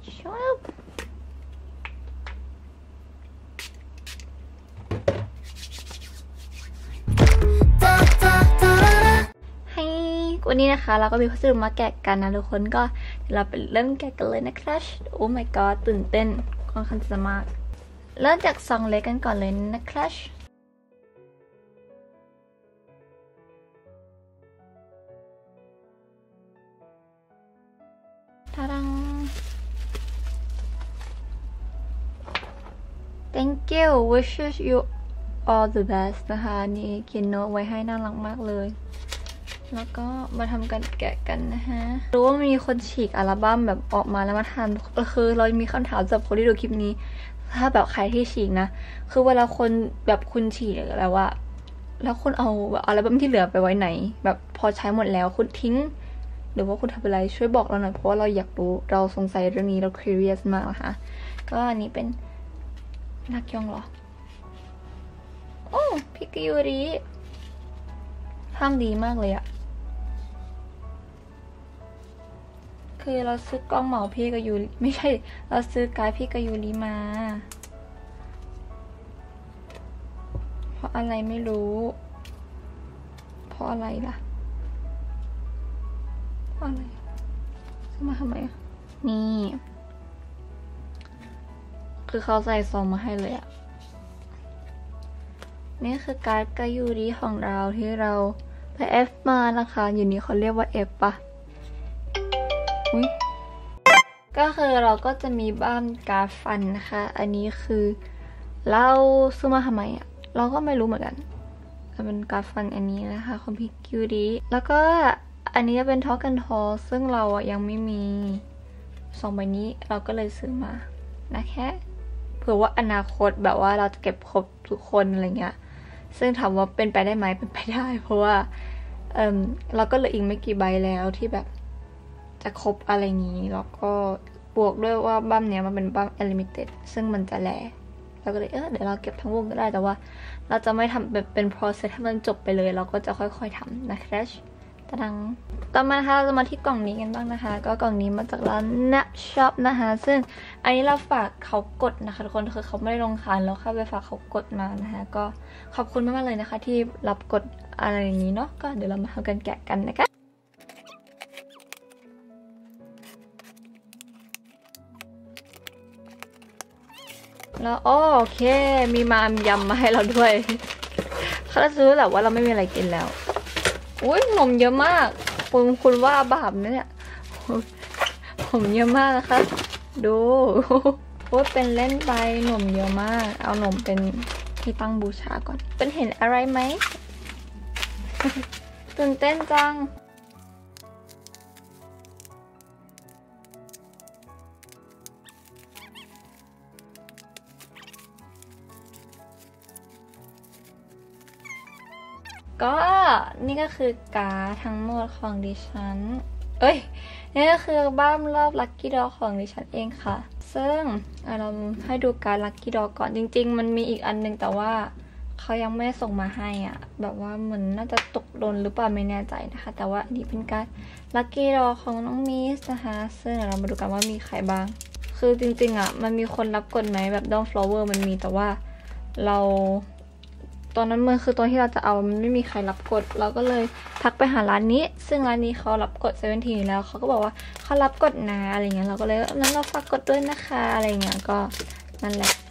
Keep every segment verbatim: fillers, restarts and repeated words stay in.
Shut upให้วันนี้นะคะเราก็มีพัสดุมาแกะกันนะทุกคนก็เดี๋ยวเราไปเริ่มแกะกันเลยนะครับโอ้ my god ตื่นเต้นค่อนข้างจะมากเริ่มจากซองเล็กกันก่อนเลยนะครับทาดัง thank you wishes you all the best นะคะนี่เขียนโน้ตไว้ให้น่ารักมากเลยแล้วก็มาทำการแกะกันนะฮะรู้ว่ามีคนฉีกอัลบั้มแบบออกมาแล้วมาทำคือเรามีคำถามสำหรับคนที่ดูคลิปนี้ถ้าแบบใครที่ฉีกนะคือเวลาคนแบบคุณฉีกแล้วว่าแล้วคุณเอาแบบอัลบั้มที่เหลือไปไว้ไหนแบบพอใช้หมดแล้วคุณทิ้งหรือว่าคุณทำอะไรช่วยบอกเราหน่อยเพราะว่าเราอยากรู้เราสงสัยเรื่องนี้เรา curious มากนะคะก็อันนี้เป็นนักยองเหรอโอ้พิกยูริทำดีมากเลยอะคือเราซื้อกล้องเหมาพี่กับยูริไม่ใช่เราซื้อการ์ดพี่กับยูริมาเพราะอะไรไม่รู้เพราะอะไรล่ะเพราะอะไรซื้อมาทำไมอะนี่คือเขาใส่ซองมาให้เลยอะนี่คือการ์ดกับยูริของเราที่เราไปเอฟมานะคะอยู่นี้เขาเรียกว่าเอฟปะก็คือเราก็จะมีบ้านการ์ดฟันนะคะอันนี้คือเราซื้อมาทำไมอ่ะเราก็ไม่รู้เหมือนกันเป็นการ์ดฟันอันนี้นะคะของพี่คิวดีแล้วก็อันนี้จะเป็นท็อกกันทอซึ่งเราอ่ะยังไม่มีสองใบนี้เราก็เลยซื้อมานะแค่เผื่อว่าอนาคตแบบว่าเราจะเก็บครบทุกคนอะไรเงี้ยซึ่งถามว่าเป็นไปได้ไหมเป็นไปได้เพราะว่าเออเราก็เหลืออีกไม่กี่ใบแล้วที่แบบจะครบอะไรงี้แล้วก็บวกด้วยว่าบั้มเนี้ยมันเป็นบั้ม Unlimited ซึ่งมันจะแลเราก็เลยเออเดี๋ยวเราเก็บทั้งวงก็ได้แต่ว่าเราจะไม่ทำแบบเป็น process ให้มันจบไปเลยเราก็จะค่อยๆทำนะครับตะดังต่อมานะคะเราจะมาที่กล่องนี้กันบ้างนะคะก็กล่องนี้มาจากร้าน Nap Shop นะคะซึ่งอันนี้เราฝากเขากดนะคะทุกคนคือเขาไม่ได้ลงขายแล้วค่ะไปฝากเขากดมานะคะก็ขอบคุณมากๆเลยนะคะที่รับกดอะไรอย่างนี้เนาะก็เดี๋ยวเรามาทำกันแกะกันนะคะแล้วโอเคมีมามยำมาให้เราด้วยเขาจะซื้อแบบว่าเราไม่มีอะไรกินแล้วอุ้ยนมเยอะมากคุณคุณว่าบาปนะเนี่ยผมเยอะมากนะคะดูโอ้ยเป็นเล่นไปนมเยอะมากเอานมเป็นที่ตั้งบูชาก่อนเป็นเห็นอะไรไหมตื่นเต้นจังก็นี่ก็คือการ์ดทั้งหมดของดิฉันเอ้ยนี่ก็คือบ้ามรอบลัคกี้ดอของดิฉันเองค่ะซึ่งเราให้ดูการ์ดลัคกี้ดอก่อนจริงๆมันมีอีกอันนึงแต่ว่าเขายังไม่ส่งมาให้อ่ะแบบว่าเหมือนน่าจะตกหล่นหรือเปล่าไม่แน่ใจนะคะแต่ว่าอันนี้เป็นการ์ดลัคกี้ดอของน้องมิสนะคะซึ่งเรามาดูกันว่ามีใครบ้างคือจริงๆอ่ะมันมีคนรับกดไหมแบบดอมฟลาวเวอร์มันมีแต่ว่าเราตอนนั้นมันคือตอนที่เราจะเอามันไม่มีใครรับกดเราก็เลยทักไปหาร้านนี้ซึ่งร้านนี้เขารับกดเซเว่นทีแล้วเขาก็บอกว่าเขารับกดนะอะไรเงี้ยเราก็เลยนั้นเราฝากกดด้วยนะคะอะไรเงี้ยก็นั่นแหละ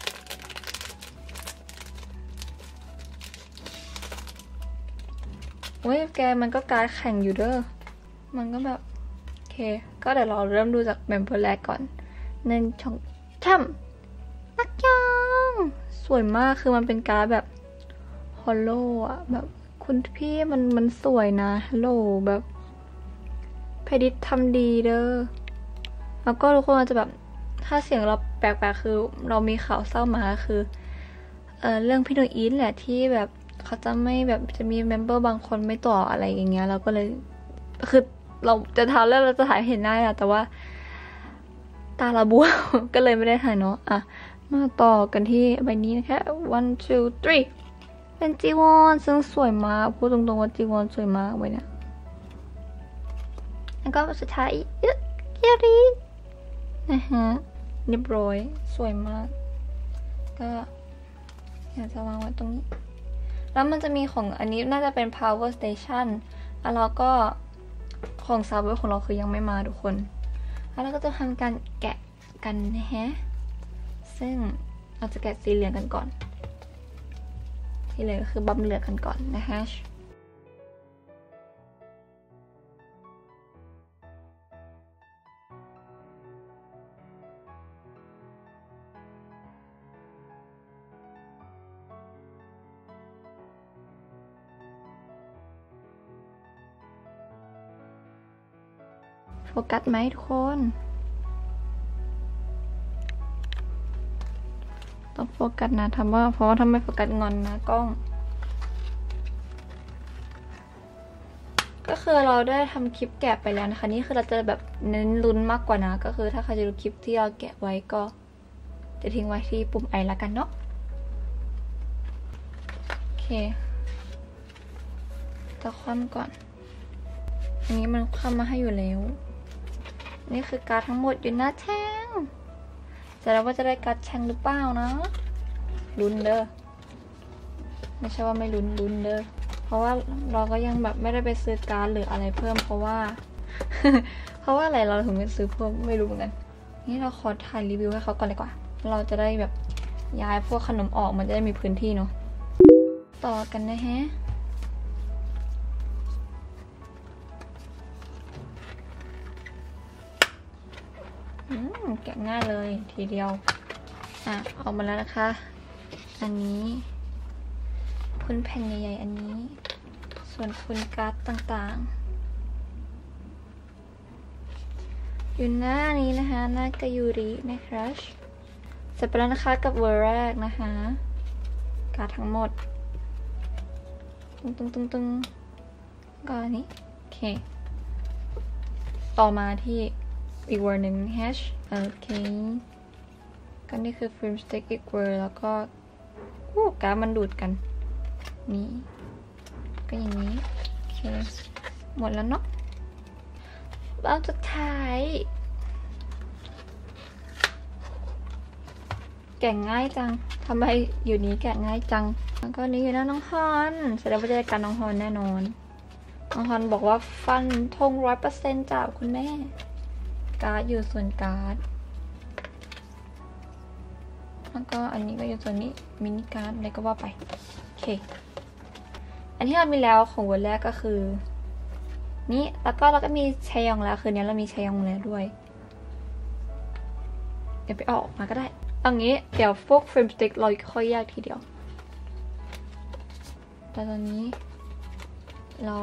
โอ้ยแกมันก็การแข่งอยู่เด้อมันก็แบบโอเคก็เดี๋ยวเราเริ่มดูจากเมมเบอร์แรกก่อนหนึ่งช่องช่ำนักยังสวยมากคือมันเป็นการแบบฮอลโลอะแบบคุณพี่มันมันสวยนะฮัลโหลแบบเพดิตทำดีเด้อแล้วก็ทุกคนอาจจะแบบถ้าเสียงเราแปลกๆคือเรามีข่าวเศร้ามาคือเออเรื่องพี่โนอีนแหละที่แบบเขาจะไม่แบบจะมีเมมเบอร์บางคนไม่ต่ออะไรอย่างเงี้ยเราก็เลยคือเราจะทำแล้วเราจะถ่ายเห็นได้อะแต่ว่าตาเราบวม ก็เลยไม่ได้ถ่ายเนาะอ่ะมาต่อกันที่ใบนี้นะคะ one two threeเป็นจีวอนซึ่งสวยมากพูดตรงๆว่าจีวอนสวยมากเลยเนี่ยแล้วก็สุดท้ายเยอะเกียรีนะฮะเรียบร้อยสวยมากก็อยากจะวางไว้ตรงนี้แล้วมันจะมีของอันนี้น่าจะเป็น power station แล้วเราก็ของซาวเวอร์ของเราคือยังไม่มาทุกคนแล้วเราก็จะทำการแกะกันนะฮะซึ่งเราจะแกะสีเหลืองกันก่อนที่เหลือก็คือบัมเหลืองกันก่อนนะฮะโฟกัสไหมทุกคนต้องโฟกัสนะทำว่าเพราะว่าทำไมโฟกัสงอนนะกล้องก็คือเราได้ทำคลิปแกะไปแล้วนะคะนี่คือเราจะแบบเน้นลุ้นมากกว่านะก็คือถ้าใครจะดูคลิปที่เราแกะไว้ก็จะทิ้งไว้ที่ปุ่มไอแล้วกันเนาะโอเคจะคว่ำก่อนอันนี้มันคว่ำมาให้อยู่แล้วนี่คือการ์ดทั้งหมดอยู่หน้าแท่งจะแล้วว่าจะได้การ์ดแท่งหรือเปล่านะลุ้นเด้อไม่ใช่ว่าไม่ลุ้นลุ้นเด้อเพราะว่าเราก็ยังแบบไม่ได้ไปซื้อการ์ดหรืออะไรเพิ่มเพราะว่า เพราะว่าอะไรเราถึงไม่ซื้อเพิ่มไม่รู้เหมือนกันนี่เราขอถ่ายรีวิวให้เขาก่อนเลยกว่าเราจะได้แบบย้ายพวกขนมออกมันจะได้มีพื้นที่เนาะต่อกันนะฮะแกะง่ายเลยทีเดียวอ่ะออกมาแล้วนะคะอันนี้พื้นแผ่นใหญ่ๆอันนี้ส่วนพื้นการ์ดต่างๆอยู่หน้านี้นะคะหน้ากายูรินะครับเสร็จไปแล้วนะคะกับเวอร์แรกนะคะการ์ดทั้งหมดตึงตึงตึงก็อันนี้โอเคต่อมาที่อีกเวอร์หนึ่ง hash โอเคก็นี่คือฟิล์มสติ๊กอีกเวอร์แล้วก็อู้การ์ดมันดูดกันนี่ก็อย่างนี้โอเคหมดแล้วเนาะเอาสุดท้ายแกะง่ายจังทำไมอยู่นี้แกะง่ายจังแล้วก็นี้อยู่หน้าน้องฮอนแสดงว่าจะได้การน้องฮอนแน่นอนน้องฮอนบอกว่าฟันธงร้อยเปอร์เซ็นต์จากคุณแม่การ์ดอยู่ส่วนการ์ดแล้วก็อันนี้ก็อยู่ส่วนนี้มินิการ์ดอะไรก็ว่าไปโอเคอันที่เรามีแล้วของวันแรกก็คือนี่แล้วก็เราก็มีชายองแล้วคืนนี้เรามีชายองแล้วด้วยเดี๋ยวไปออกมาก็ได้เอางี้เดี๋ยวพวกฟิล์มสติ๊กเราค่อยแยกทีเดียวแต่ตอนนี้เรา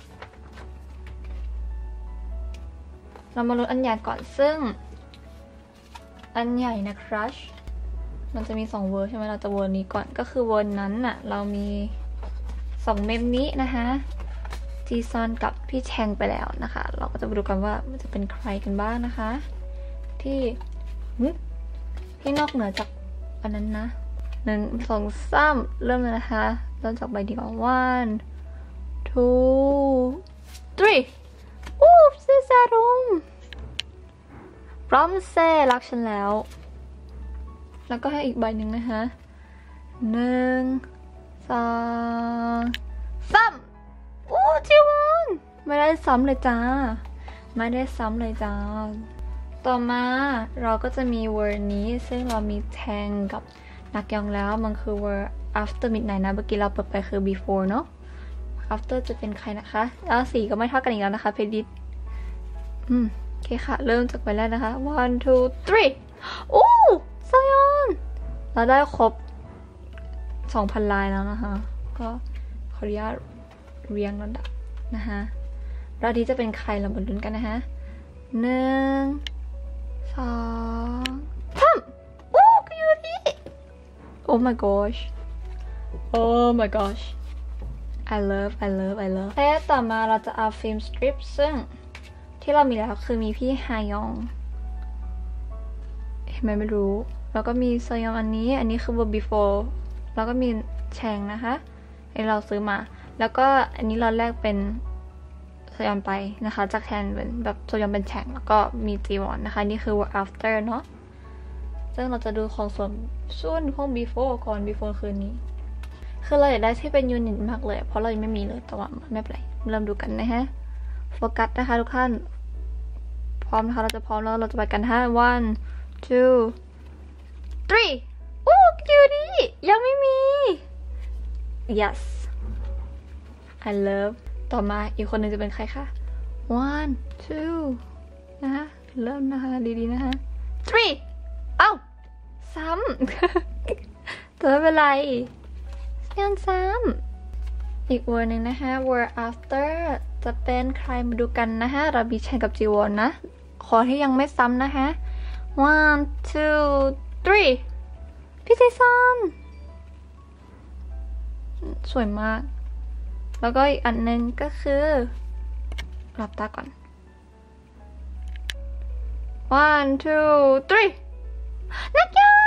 เรามาลุ้นอันใหญ่ก่อนซึ่งอันใหญ่นะครัชมันจะมีสองเวอร์ใช่ไหมเราจะเวอร์นี้ก่อนก็คือเวอร์นั้นน่ะเรามีสองเมมนี้นะคะจีซอนกับพี่แชงไปแล้วนะคะเราก็จะมาดูกันว่ามันจะเป็นใครกันบ้างนะคะที่ที่นอกเหนือจากอันนั้นนะหนึ่งสองสามเริ่มเลยนะคะเริ่มจากใบดีก่อน one two three อู้เซซารุมพร้อมเซ่รักฉันแล้วแล้วก็ให้อีกใบหนึ่งนะคะหนึ่งสองสามอู้จิวอนไม่ได้ซ้ำเลยจ้าไม่ได้ซ้ำเลยจ้าต่อมาเราก็จะมีเวอร์นี้ซึ่งเรามีแทงกับนักยองแล้วมันคือเวอร์ after midnight นะเมื่อกี้เราเปิดไปคือ before เนาะ after จะเป็นใครนะคะแล้วสีก็ไม่เท่ากันอีกแล้วนะคะเพดิตอืมโอเคค่ะเริ่มจากใบแรกนะคะ one two three อู้ซายอนเราได้ครบ สองพัน ลายแล้วนะคะก็ขออนุญาตเรียงลำดับนะคะเราที่จะเป็นใครเรามาลุ้นกันนะคะหนึ่งสองสามโอ้กยูริ oh my gosh oh my gosh I love I love I love และต่อมาเราจะเอาฟิล์มสตริปซึ่งที่เรามีแล้วคือมีพี่ฮายองเห็นไหมไม่รู้แล้วก็มีซอยองอันนี้อันนี้คือ verb before แล้วก็มีแชงนะคะไอเราซื้อมาแล้วก็อันนี้เราแรกเป็นซยอนไปนะคะจากแทนเป็นแบบโซยอนเป็นแฉ่งแล้วก็มีจีวอนนะคะนี่คือ work after เนาะซึ่งเราจะดูของส่วนส่วนของ before ก่อน before คืนนี้คือเราอยากได้ที่เป็นยูนิตมากเลยเพราะเรายังไม่มีเลยแต่ว่าไม่เป็นไรเริ่มดูกันนะฮะโฟกัสนะคะทุกท่านพร้อมนะคะเราจะพร้อมแล้วเราจะไปกันห้า one two three โอ้คิวดียังไม่มี yes I love ต่อมาอีกคนหนึ่งจะเป็นใครคะ one two นะคะเริ่มนะคะดีๆนะคะ three เอ้าซ้ำแต่ไม่เป็นไรยังซ้ำอีก word หนึ่งนะคะ word after จะเป็นใครมาดูกันนะคะเราบีแชนกับจีวอนนะขอที่ยังไม่ซ้ำนะคะ one two three พี่เจสันสวยมากแล้วก็อีกอันหนึ่งก็คือหลับตาก่อน one two three นักยัง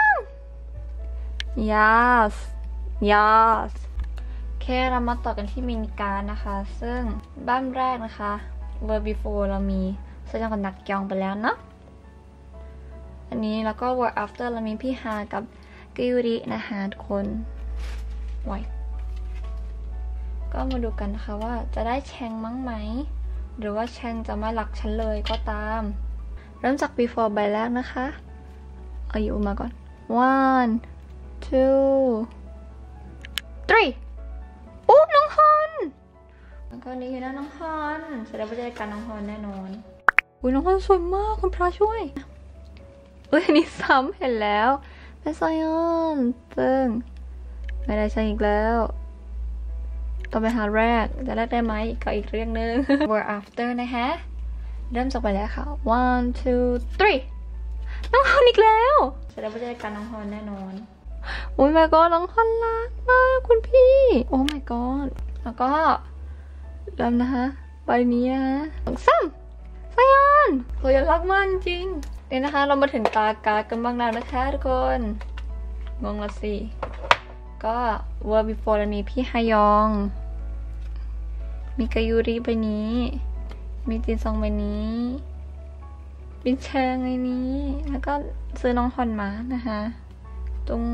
yes yes โอเคเรามาต่อกันที่มินิการนะคะซึ่งบ้านแรกนะคะ word before เรามีเสื้อกับนักยองไปแล้วเนาะอันนี้แล้วก็ word after เรามีพี่ฮากับกิวรินะคะทุกคนไว้ก็มาดูกันนะคะว่าจะได้แชงมั้งไหมหรือว่าแชงจะไม่หลักฉันเลยก็ตามเริ่มจาก before ใบแรกนะคะเอาอยู่มาก่อน one two three โอ้น้องฮอนแล้วก็นี่คือหน้าน้องฮอนแสดงว่าจะได้การน้องฮอนแน่นอนอุ้ยน้องฮอนสวยมากคุณพระช่วยเอ้ยอันนี้ซ้ำเห็นแล้วเป็นซอยอนซึ่งไม่ได้ใช้อีกแล้วต่อไปหาแรกจะแรกได้ไหมก็อีกเรื่องนึง word after นะคะเริ่มจากไปแล้วค่ะ one two three น้องฮอนอีกแล้วแสดงว่าจะได้การน้องฮอนแน่นอนโอ้ย my god น้องฮอนรักมากคุณพี่โอ้ my god แล้วก็เริ่มนะคะใบนี้นะสองสามซอยอนโหยรักมากจริงเนี่ยนะคะเรามาถึงตากากันบ้างแล้วนะคะทุกคนงงละสิก็ word before มีพี่ฮยองมีกายูริใบนี้มีจินซองใบนี้บินเชิงใบนี้แล้วก็ซื้อน้องฮอนมานะคะตรง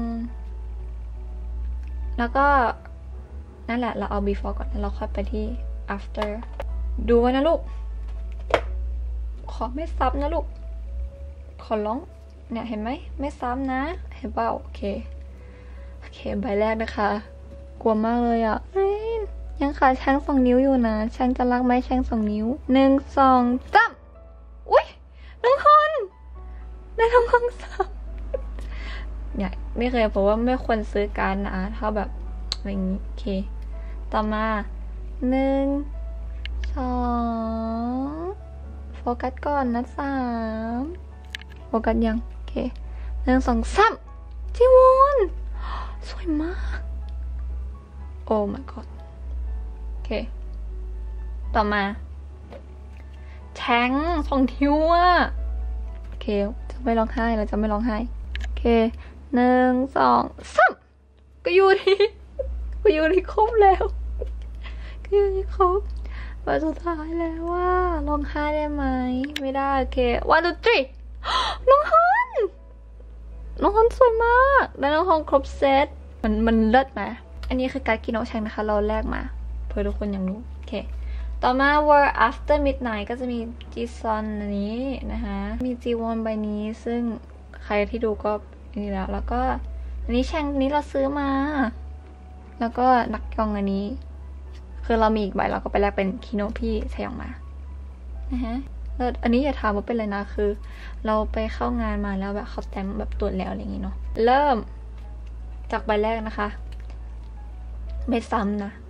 แล้วก็นั่นแหละเราเอา before ก่อนแล้วเราค่อยไปที่ after ดูไว้นะลูกขอไม่ซ้ำนะลูกขอร้องเนี่ยเห็นไหมไม่ซ้ำนะเห็นเปล่าโอเคโอเคใบแรกนะคะกลัวมากเลยอ่ะยังขาดแช่งสองนิ้วอยู่นะแช่งจะรักไหมแช่งสองนิ้วหนึ่งสองสามอุ้ยน้องฮอนได้น้องฮอนซ้ำเนี่ยไม่เคยบอกว่าไม่ควรซื้อการนะถ้าแบบอะไรอย่างนี้โอเคต่อมาหนึ่งสองโฟกัสก่อนนะสามโฟกัสยังโอเคหนึ่งสองสามจีวอนสวยมากโอ้ my god โอเคต่อมาแทงสองทิวอะโอเคจะไม่ร้องไห้เราจะไม่ร้องไห้โอเคหนึ่งสองสามก็อยู่ที่ก็อยู่ที่ครบแล้วก็อยู่ที่ครบวันสุดท้ายแล้วว่าร้องไห้ได้ไหมไม่ได้โอเควันดูทรีน้องฮอนน้องฮอนสวยมากแล้วน้องฮอนครบเซตมันมันเลิศไหมอันนี้คือการกินน้องแชงนะคะเราแลกมาเพื่อทุกคนอย่างรู้โอเคต่อมา word after midnight ก็จะมีจีซอนอันนี้นะคะมีจีวอนใบนี้ซึ่งใครที่ดูก็นี่แล้วแล้วก็อันนี้แชงนี้เราซื้อมาแล้วก็นักยองอันนี้คือเรามีอีกใบเราก็ไปแลกเป็นคิโนพี่ใช้ออกมานะฮะแล้วอันนี้อย่าถามว่าเป็นอะไรนะคือเราไปเข้างานมาแล้วแบบเขาแต้มแบบตรวจแล้วอะไรอย่างงี้เนาะเริ่มจากใบแรกนะคะไม่ซ้ำนะ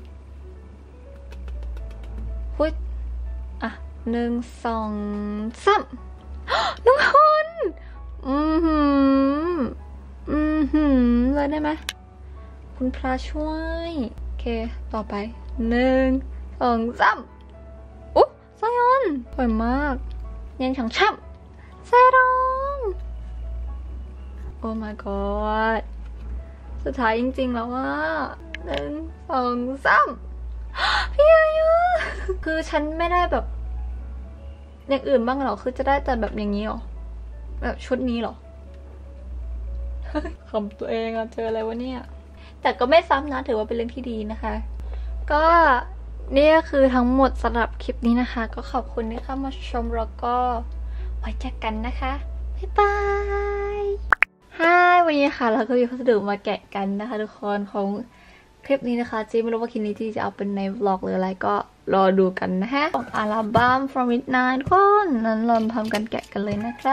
พุทอ่ะหนึ่งสองสามน้องฮอนอืมหืมอืมหืมเลยได้ไหมคุณพระช่วยโอเคต่อไปหนึ่งสองสามอุ๊บไซออนสวยมากยังฉ่ำฉ่ำไซรองโอ้ my god สุดท้ายจริงๆแล้วว่าหนึ่งสองสามพี่อายุคือฉันไม่ได้แบบอย่างอื่นบ้างหรอคือจะได้แต่แบบอย่างนี้หรอแบบชุดนี้หรอ คำตัวเองอะเจออะไรวะเนี่ยแต่ก็ไม่ซ้ำนะถือว่าเป็นเรื่องที่ดีนะคะ ก็นี่ก็คือทั้งหมดสำหรับคลิปนี้นะคะ ก็ขอบคุณที่เข้ามาชมแล้วก็ไว้เจอกันนะคะบ๊ายบายฮายวันนี้ค่ะเราก็มีพัสดุมาแกะกันนะคะทุกคนของคลิปนี้นะคะจีไม่รู้ว่าคลิปนี้จีจะเอาเป็นในวล็อกหรืออะไรก็รอดูกันนะฮะของอัลบั้ม From Midnight ทุกคนนั้นเราทำกันแกะกันเลยนะคะ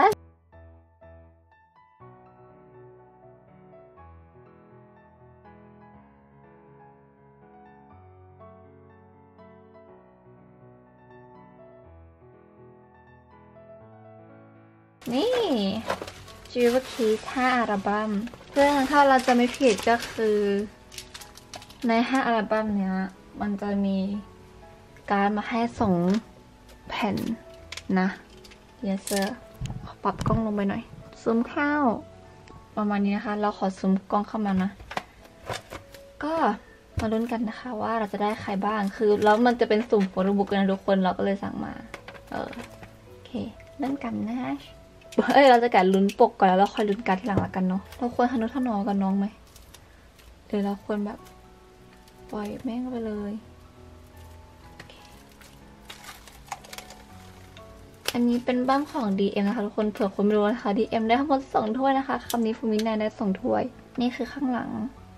นี่จิวคีห้าอัลบั้มเพื่อถ้าเราจะไม่ผิดก็คือในห้าอัลบั้มเนี้ยมันจะมีการมาให้ส่งแผ่นนะเยสเซอร์ปรับกล้องลงไปหน่อยซูมเข้าประมาณนี้นะคะเราขอซูมกล้องเข้ามานะก็มาลุ้นกันนะคะว่าเราจะได้ใครบ้างคือแล้วมันจะเป็นสุ่มโฟโต้บุ๊กนะทุกคนเราก็เลยสั่งมาเออโอเคเล่นกันนะเอ้ยเราจะแกะลุ้นปกก่อนแล้วเราค่อยลุ้นการที่หลังละกันเนาะเราควรทนุถนอมกับน้องไหมหรือเราควรแบบปล่อยแม่งไปเลยอันนี้เป็นบ้ามของ ดี เอ็ม นะคะทุกคนเผื่อคนไม่รู้นะคะ ดี เอ็ม ได้ทั้งหมดสองถ้วยนะคะคำนี้ฟูมินายได้สองถ้วยนี่คือข้างหลัง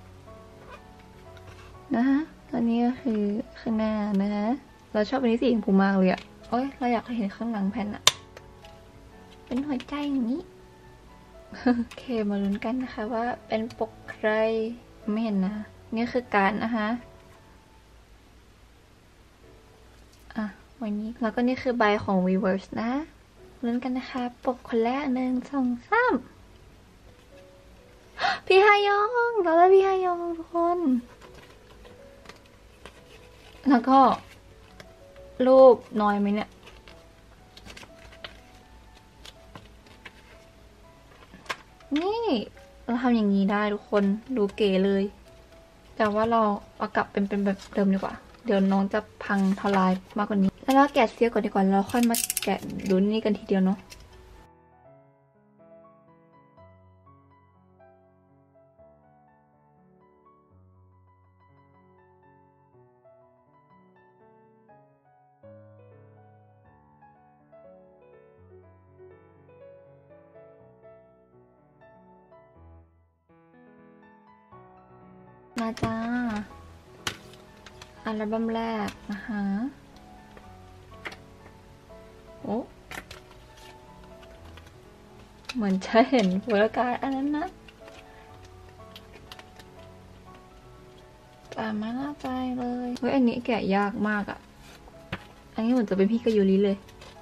นะคะแล้วนี่ก็คือข้างหน้านะคะเราชอบอันนี้สีชมพูมากเลยอะโอ้ยเราอยากเห็นข้างหลังแผ่นอะเป็นหัวใจอย่างนี้ โอเคมาลุ้นกันนะคะว่าเป็นปกใครไม่เห็นนะนี่คือการนะคะอ่ะวันนี้แล้วก็นี่คือใบของ Weverse นะลุ้นกันนะคะปกคนแรกหนึ่งสองสามพี่ฮายองเราได้พี่ฮายองทุกคนแล้วก็รูปน้อยไหมเนี่ยนี่เราทำอย่างนี้ได้ทุกคนดูเก๋เลยแต่ว่าเราเอากลับเป็นเป็นแบบเดิมดีกว่าเดี๋ยวน้องจะพังทลายมากกว่านี้แล้วเราแกะเสียก่อนดีกว่าแล้วค่อยมาแกะดูนี่กันทีเดียวเนาะมาจ้าอัลบั้มแรกนะคะโอ้เหมือนจะเห็นโปสการ์ดอันนั้นนะแต่ไม่น่าใจเลยเฮ้ยอันนี้แกะยากมากอะ่ะอันนี้เหมือนจะเป็นพี่กายูริเลย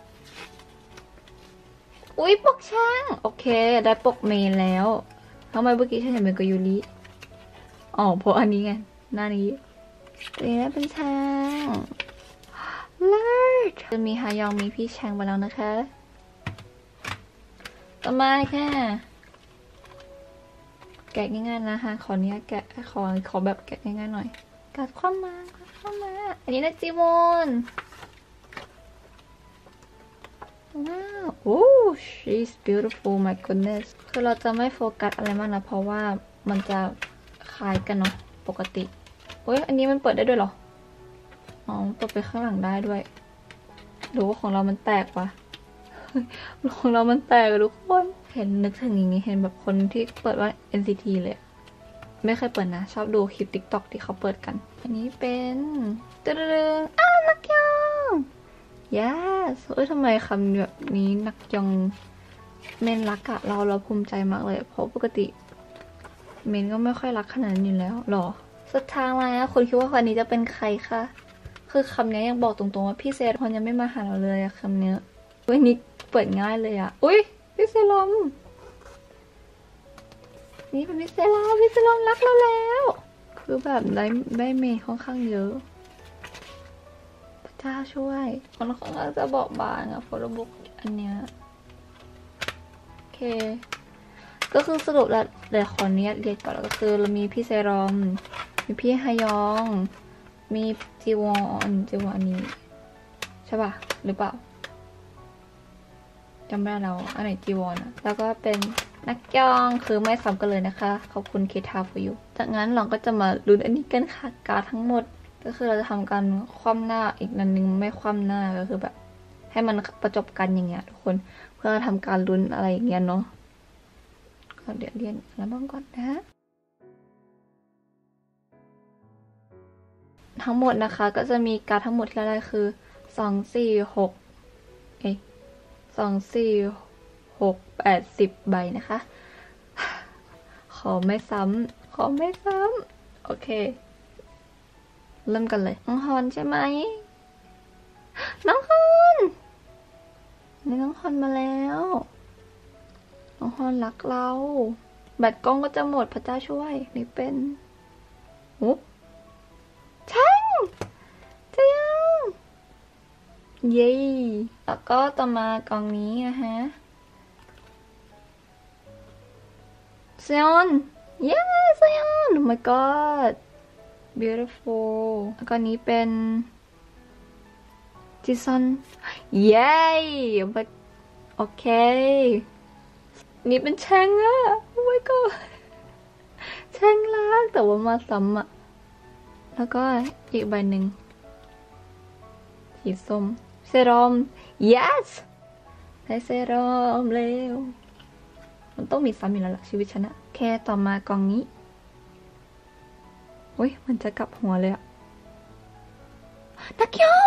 อุ๊ยปกช่างโอเคได้ปกเมนแล้วทำไมเมื่อกี้ฉันเห็นเป็นกายูริอ๋อเพราะอันนี้ไงหน้านี้ตัวนี้เป็นช้างเลิศจะมีฮายองมีพี่ช้างไปแล้วนะคะต่อมาค่ะแกะง่ายๆนะคะขอเนี้ยแกะขอขอแบบแกะง่ายๆหน่อยกัดข้อมากัดข้อมาอันนี้นะจิวอนว้าวโอ้ she's beautiful my goodness คือเราจะไม่โฟกัสอะไรมากนะเพราะว่ามันจะคล้ายกันเนาะปกติโอ้ยอันนี้มันเปิดได้ด้วยเหรออ๋อเปิดไปข้างหลังได้ด้วยหรือว่าของเรามันแตกวะ ของเรามันแตกทุกคนเห็นนึกถึงอย่างนี้เห็นแบบคนที่เปิดว่า เอ็น ซี ที เลยไม่เคยเปิดนะชอบดูคลิป ติ๊กต็อก ที่เขาเปิดกันอันนี้เป็นตึ๊ดๆอ้าวนักยอง yes เอ้ยทำไมคำแบบนี้นักยองเมนรักอะเราเราภูมิใจมากเลยเพราะปกติเมนก็ไม่ค่อยรักขนาดนั้นอยู่แล้วหรอสุดท้ายแล้วคุณคิดว่าคนนี้จะเป็นใครคะคือคำนี้ยังบอกตรงๆว่าพี่เซรอนยังไม่มาหาเราเลยอะคำนี้วันนี้เปิดง่ายเลยอะอุ้ยพี่เซรอมนี่เป็นพี่เซรอมพี่เซรอมรักเราแล้วคือแบบได้ได้เมนค่อนข้างเยอะพระเจ้าช่วยมันค่อนข้างจะบอกบางอะโฟโต้บุ๊กอันเนี้ยโอเคก็คือสรุปแล้วเดี๋ยวขอเนี้ยเรียนก่อนแล้วก็คือเรามีพี่เซรอมมีพี่ฮายองมีจีวอนจีวอนนี้ใช่ป่ะหรือเปล่าจำไม่ได้แล้วอันไหนจีวอนอะแล้วก็เป็นนักย่องคือไม่ซ้ำกันเลยนะคะขอบคุณเคทา for you จากนั้นเราก็จะมาลุ้นอันนี้กันค่ะการ์ดทั้งหมดก็คือเราจะทำการคว่ำหน้าอีกนันนึงไม่คว่ำหน้าก็คือแบบให้มันประจบกันอย่างเงี้ยทุกคนเพื่อทำการลุ้นอะไรอย่างเงี้ยเนาะก็เดี๋ยวเรียนแล้วบ้างก่อนนะทั้งหมดนะคะก็จะมีการ์ดทั้งหมดที่เราได้คือสองสี่หกเอ้สองสี่หกแปดสิบใบนะคะขอไม่ซ้ำขอไม่ซ้ำโอเคเริ่มกันเลยน้องฮอนใช่ไหมน้องฮอนนี่น้องฮอนมาแล้วน้องฮอนรักเราแบตกล้องก็จะหมดพระเจ้าช่วยนี่เป็นอุ๊บช่างจะยังเย้แล้วก็ต่อมากล่องนี้นะฮะเซยอนเย้เซยอน oh my god beautiful แล้วก็นี้เป็นจิซอนเย้โอเคนี่เป็นแชงอะ oh my god แชงรักแต่ว่ามาซ้ำอะแล้วก็อีกใบหนึ่งสีส้มเซรั่ม yes ได้เซรั่มเร็วมันต้องมีซ้ำอยู่แล้วล่ะชีวิตฉันอะแค่ต่อมากล่องนี้อุ้ยมันจะกลับหัวเลยอะนักยอง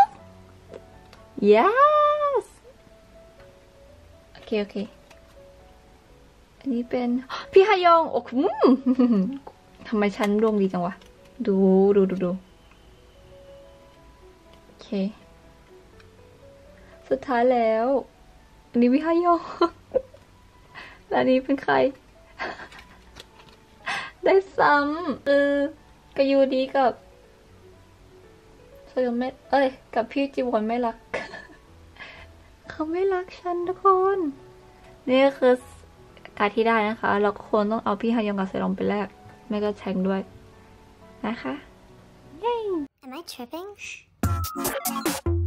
yes โอเคโอเคอันนี้เป็นพี่ฮายองโอ้โหทำไมฉันดวงดีจังวะดูดูดูดูโอเคสุดท้ายแล้วอันนี้พี่ฮายองและอันนี้เป็นใครได้ซ้ำคือกายูดีกับเธอไม่เอ้ยกับพี่จีวอนไม่รักเขาไม่รักฉันทุกคนนี่คือการที่ได้นะคะเราควรต้องเอาพี่ฮายองกับเซรอมไปแลกไม่ก็แชงด้วยนะคะ Yay! Am I tripping?